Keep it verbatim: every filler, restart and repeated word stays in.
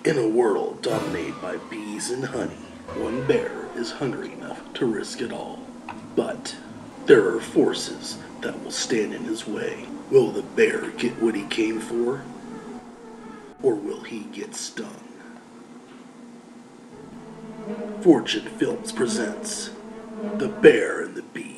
In a world dominated by bees and honey, one bear is hungry enough to risk it all. But there are forces that will stand in his way. Will the bear get what he came for? Or will he get stung? Fortune Films presents The Bear and the Bee.